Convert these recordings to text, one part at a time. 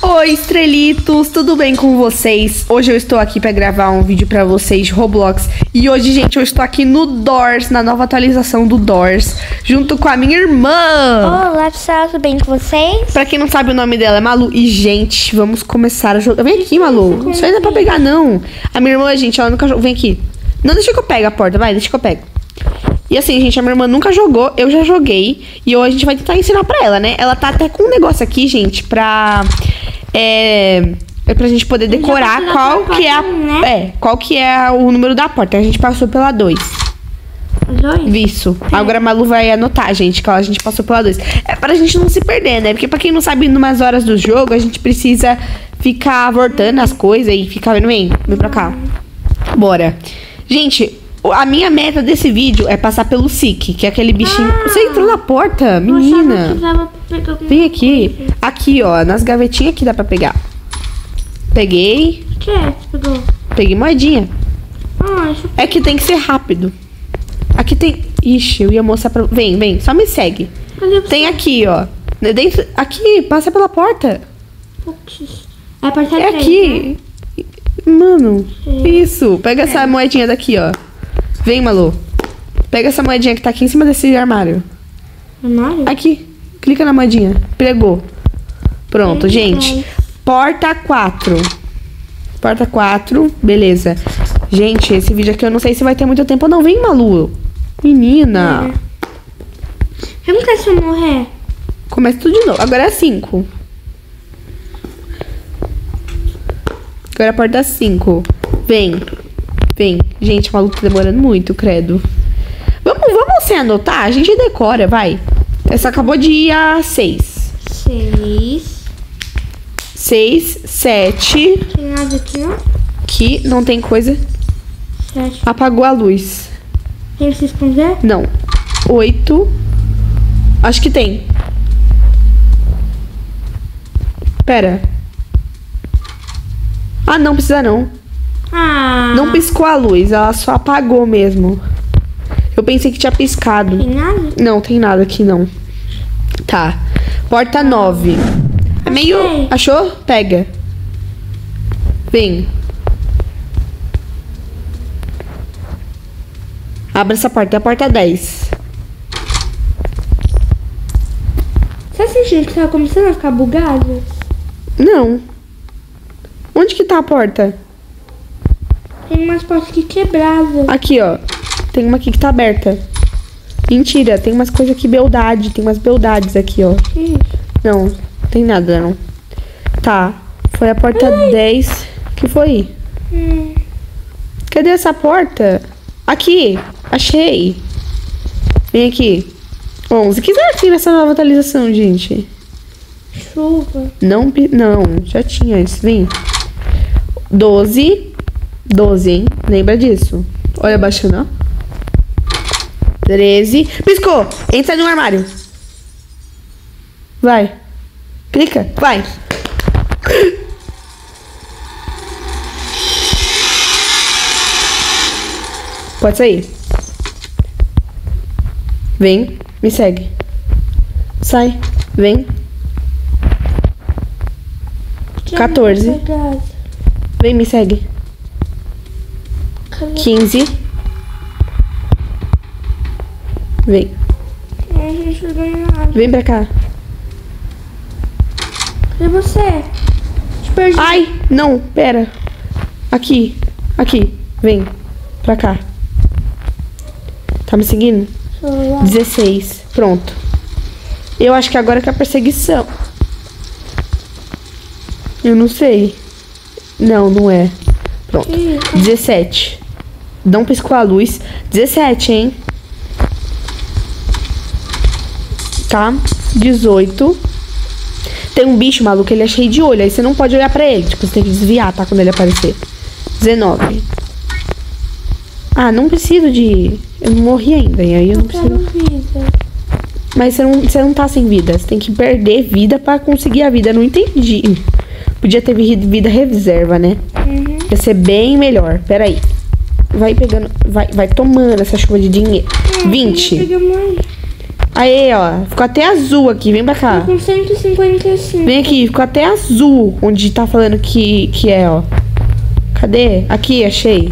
Oi, estrelitos, tudo bem com vocês? Hoje eu estou aqui para gravar um vídeo para vocês de Roblox. E hoje, gente, eu estou aqui no Doors, na nova atualização do Doors, junto com a minha irmã. Olá, pessoal, tudo bem com vocês? Pra quem não sabe, o nome dela é Malu. E, gente, vamos começar a jogar. Vem aqui, Malu. Isso aí não é pra pegar, não. A minha irmã, gente, ela nunca jogou. Vem aqui. Não, deixa que eu pegue a porta, vai, deixa que eu pego. E assim, gente, a minha irmã nunca jogou, eu já joguei. E hoje a gente vai tentar ensinar pra ela, né? Ela tá até com um negócio aqui, gente, pra gente poder decorar qual que é a, qual que é o número da porta. A gente passou pela 2. Isso. Agora a Malu vai anotar, gente, que a gente passou pela 2. É pra gente não se perder, né? Porque pra quem não sabe, numas horas do jogo, a gente precisa ficar voltando as coisas e ficar vendo, vem pra cá. Bora. Gente, a minha meta desse vídeo é passar pelo SIC, que é aquele bichinho... Você entrou na porta, menina. Vem aqui. Aqui, ó, nas gavetinhas aqui dá pra pegar. Peguei. O que é que você pegou? Peguei moedinha. Isso... É que tem que ser rápido. Aqui tem... Ixi, eu ia mostrar pra... Vem, só me segue. Tem aqui, ó. Dentro... Aqui, passa pela porta. É a porta é 3, aqui. Né? Mano, isso. Pega essa moedinha daqui, ó. Vem, Malu. Pega essa moedinha que tá aqui em cima desse armário. Armário? Aqui. Clica na moedinha. Pregou. Pronto, gente. Porta 4. Porta 4. Beleza. Gente, esse vídeo aqui eu não sei se vai ter muito tempo ou não. Vem, Malu. Menina. Eu não quero se eu morrer. Começa tudo de novo. Agora é 5. Agora é a porta 5. Vem. Vem. Gente, o Malu tá demorando muito, credo. Vamos sem anotar? A gente decora, vai. Essa acabou de ir a 6. 6, 7. Tem nada aqui, ó. Aqui não tem coisa. 7. Apagou a luz. Tem que se esconder? Não. 8. Acho que tem. Pera. Ah, não precisa não. Não piscou a luz, ela só apagou mesmo. Eu pensei que tinha piscado. Tem nada? Não, tem nada aqui não. Tá. Porta 9. É meio... Achou? Pega. Vem. Abre essa porta. É a porta 10. Você sentindo que tá começando a ficar bugado? Não. Onde que tá a porta? Tem umas portas aqui quebradas. Aqui, ó. Tem uma aqui que tá aberta. Mentira, tem umas coisas aqui, beldade. Tem umas beldades aqui, ó. Que isso? Não, tem nada, não. Tá. Foi a porta 10. Que foi? Cadê essa porta? Aqui. Achei. Vem aqui. 11. O que será que tem nessa nova atualização, gente? Chuva. Não, já tinha isso. Vem. 12. 12, hein? Lembra disso. Olha baixando, ó. 13. Piscou. Entra no armário. Vai. Clica. Vai. Pode sair. Vem. Me segue. Sai. Vem. 14. Vem, me segue. 15. Vem. Vem pra cá. Cadê você? Te perdi. Ai, não, pera. Aqui. Aqui. Vem. Pra cá. Tá me seguindo? 16. Pronto. Eu acho que agora que é a perseguição. Eu não sei. Não, não é. Pronto. 17. Não piscou a luz. 17, hein? Tá? 18. Tem um bicho, maluco, ele é cheio de olho. Aí você não pode olhar pra ele. Tipo, você tem que desviar, tá? Quando ele aparecer. 19. Ah, não preciso de... Eu não morri ainda. E aí eu não preciso... Mas você não tá sem vida. Você tem que perder vida pra conseguir a vida. Eu não entendi. Podia ter vida reserva, né? Ia ser bem melhor. Pera aí. Vai pegando... Vai tomando essa chuva de dinheiro. 20. Aí, ó. Ficou até azul aqui. Vem pra cá. Tô com 155. Vem aqui. Ficou até azul. Onde tá falando que é, ó. Cadê? Aqui, achei.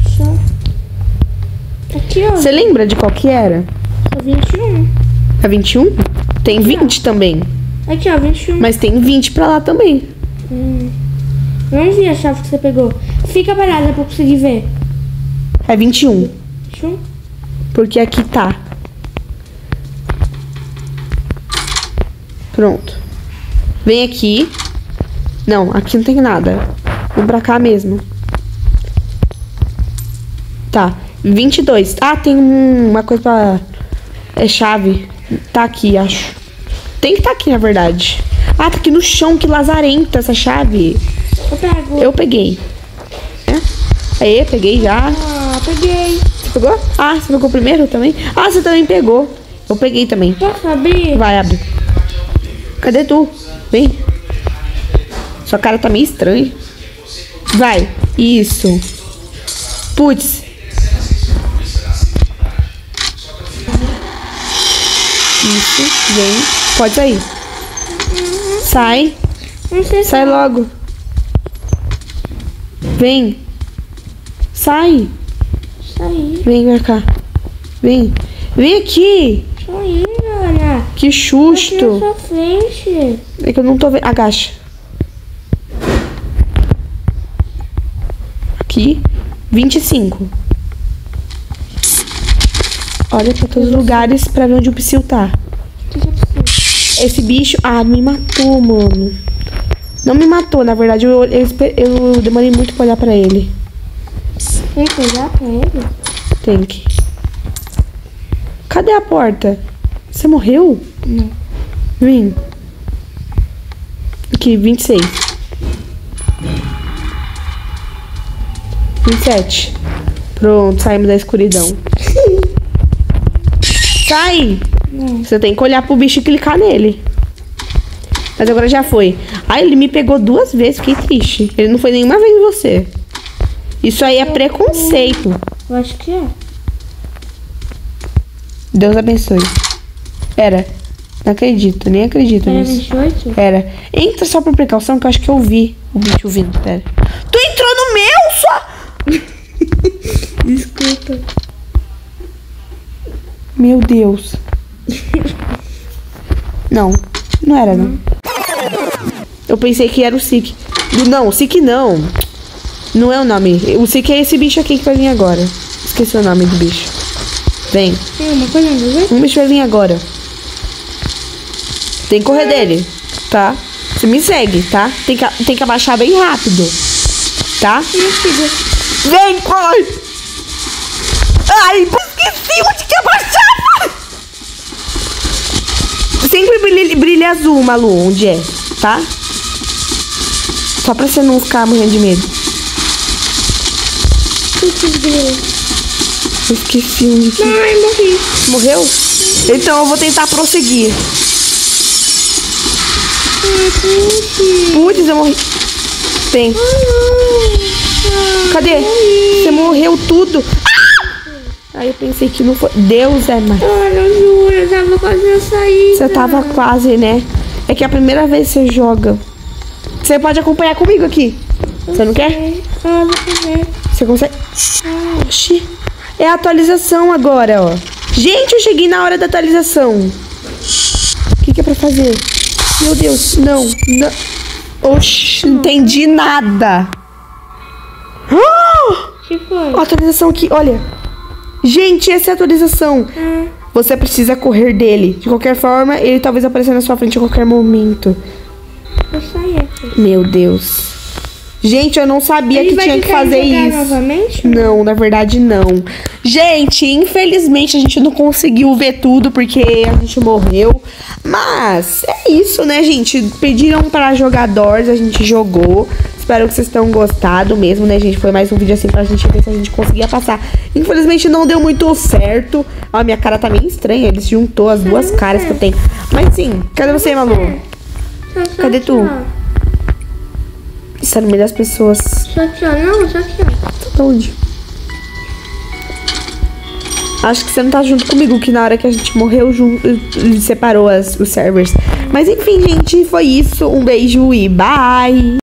Aqui, ó. Você lembra de qual que era? É 21. É 21? Tem 20 também. Aqui, ó, 21. Mas tem 20 pra lá também. Não vi a chave que você pegou. Fica parada pra eu conseguir ver. É 21. 21? Porque aqui tá. Pronto. Vem aqui. Não, aqui não tem nada. Vou pra cá mesmo. Tá. 22. Ah, tem uma coisa pra... É chave. Tá aqui, acho. Tem que tá aqui, na verdade. Ah, tá aqui no chão. Que lazarenta essa chave. Eu pego. Eu peguei. É? Aí, peguei já. Ah, peguei. Você pegou? Ah, você pegou primeiro também? Ah, você também pegou. Eu peguei também. Posso abrir? Vai, abre. Cadê tu? Vem. Sua cara tá meio estranha. Vai. Isso. Putz. Isso. Vem. Pode sair. Sai. Não sei se... Sai logo. Vem. Sai. Saí. Vem pra cá. Vem. Vem aqui. Saí, Ana. Que Aqui na susto. sua frente. É que eu não tô vendo. Agacha. Aqui. 25. Olha pra todos os lugares pra ver onde o Psyu tá. Esse bicho... Ah, me matou, mano. Não me matou, na verdade. Eu demorei muito pra olhar pra ele. Tem que olhar pra ele? Tem que. Cadê a porta? Você morreu? Não. Vem. Aqui, 26. 27. Pronto, saímos da escuridão. Sai! Não. Você tem que olhar pro bicho e clicar nele. Mas agora já foi. Ah, ele me pegou 2 vezes, fiquei triste. Ele não foi nenhuma vez em você. Isso aí é preconceito. Eu acho que é. Deus abençoe. Era. Não acredito, nem acredito Era nisso. 28? Era. Entra só por precaução, que eu acho que eu vi o bicho vindo. Pera. Tu entrou no meu, só! Desculpa. Meu Deus. Não. Não era, não. Eu pensei que era o Sik. Não, o Sik não. Não é o nome. O Sik é esse bicho aqui que vai vir agora. Esqueci o nome do bicho. Vem. Tem uma coisa pra ver? Um bicho vai vir agora. Tem que correr dele, tá? Você me segue, tá? Tem que abaixar bem rápido. Tá? Vem, corre! Ai, esqueci onde que abaixava! Sempre brilha azul, Malu, onde é, tá? Só pra você não ficar morrendo de medo. Eu esqueci onde que... Ai, morri. Morreu? Então eu vou tentar prosseguir. Putz, eu morri. Tem. Cadê? Você morreu tudo. Ah! Aí eu pensei que não foi. Deus é mais. Olha, eu juro, eu tava quase na saída. Você tava quase, né? É que é a primeira vez que você joga. Você pode acompanhar comigo aqui. Você não quer? Ah, vou fazer. Você consegue? Oxi. É a atualização agora, ó. Gente, eu cheguei na hora da atualização. O que é pra fazer? Meu Deus, não. Oxi, não entendi nada. O que foi? A atualização aqui, olha. Gente, essa é a atualização. Você precisa correr dele. De qualquer forma, ele talvez apareça na sua frente a qualquer momento. Eu saí aqui. Meu Deus. Gente, eu não sabia que tinha que fazer isso. Novamente? Não, na verdade não. Gente, infelizmente a gente não conseguiu ver tudo porque a gente morreu. Mas é isso, né, gente? Pediram para jogadores, a gente jogou. Espero que vocês tenham gostado mesmo, né, gente? Foi mais um vídeo assim pra gente ver se a gente conseguia passar. Infelizmente não deu muito certo. Ó, minha cara tá meio estranha. Eles juntou as duas caras que eu tenho. Mas sim, cadê você, Malu? Cadê tu? Está no meio das pessoas. Só aqui, ó. Não, só aqui, ó. Tá onde? Acho que você não tá junto comigo, que na hora que a gente morreu, separou os servers. Mas enfim, gente, foi isso. Um beijo e bye!